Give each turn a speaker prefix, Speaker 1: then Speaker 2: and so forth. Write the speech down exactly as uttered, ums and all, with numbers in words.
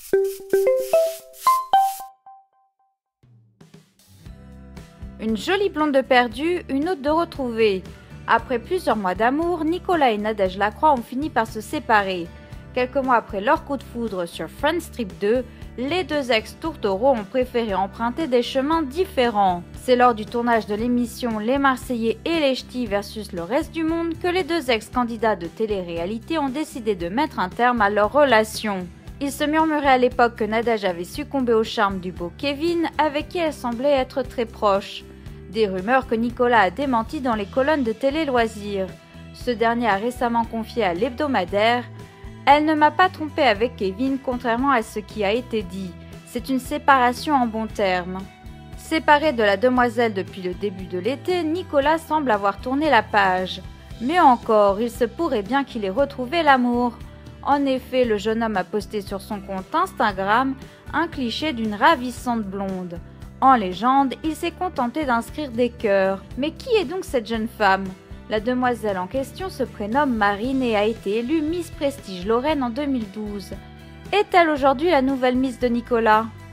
Speaker 1: Une jolie blonde perdue, une autre de retrouvée. Après plusieurs mois d'amour, Nicolas et Nadège Lacroix ont fini par se séparer. Quelques mois après leur coup de foudre sur Friends Trip deux, les deux ex-tourtereaux ont préféré emprunter des chemins différents. C'est lors du tournage de l'émission Les Marseillais et les Ch'tis versus le reste du monde que les deux ex-candidats de télé-réalité ont décidé de mettre un terme à leur relation. Il se murmurait à l'époque que Nadège avait succombé au charme du beau Kevin, avec qui elle semblait être très proche. Des rumeurs que Nicolas a démenties dans les colonnes de Télé Loisirs. Ce dernier a récemment confié à l'hebdomadaire « Elle ne m'a pas trompé avec Kevin, contrairement à ce qui a été dit. C'est une séparation en bons termes. » Séparé de la demoiselle depuis le début de l'été, Nicolas semble avoir tourné la page. Mais encore, il se pourrait bien qu'il ait retrouvé l'amour. En effet, le jeune homme a posté sur son compte Instagram un cliché d'une ravissante blonde. En légende, il s'est contenté d'inscrire des cœurs. Mais qui est donc cette jeune femme? La demoiselle en question se prénomme Marine et a été élue Miss Prestige Lorraine en deux mille douze. Est-elle aujourd'hui la nouvelle Miss de Nicolas?